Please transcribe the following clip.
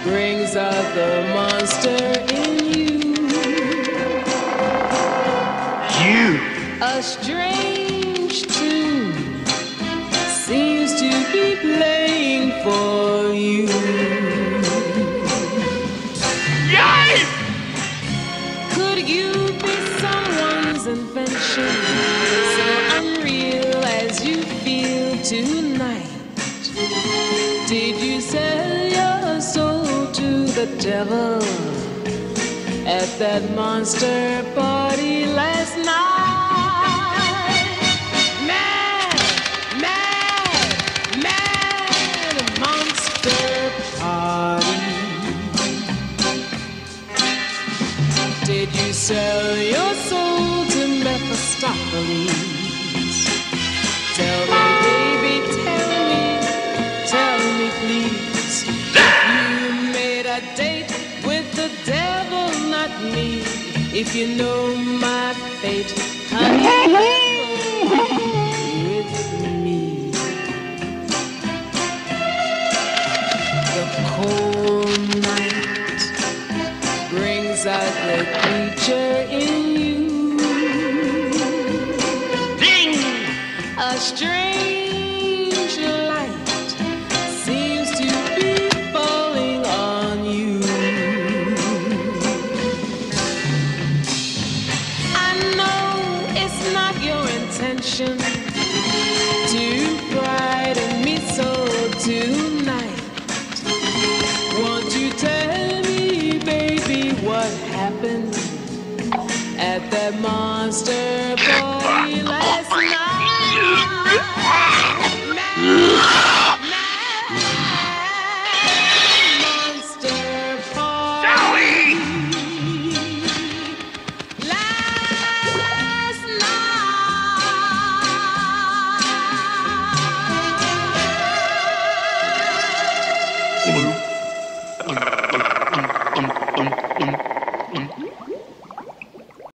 brings out the monster in you. A strange tune seems to be playing for you. Yay! Could you be someone's invention, so unreal as you feel tonight? Did you sell your soul to the devil at that monster party last night? Mad, mad, mad monster party. Did you sell your soul to Mephistopheles? Tell me, baby, tell me please. You made a date with the devil, not me. If you know my fate, honey, with me. The cold night brings out the creature in you. Ding! A strange light seems to be falling on you. I know it's not your intention to frighten me so tonight. Won't you tell me, baby, what happened at that monster party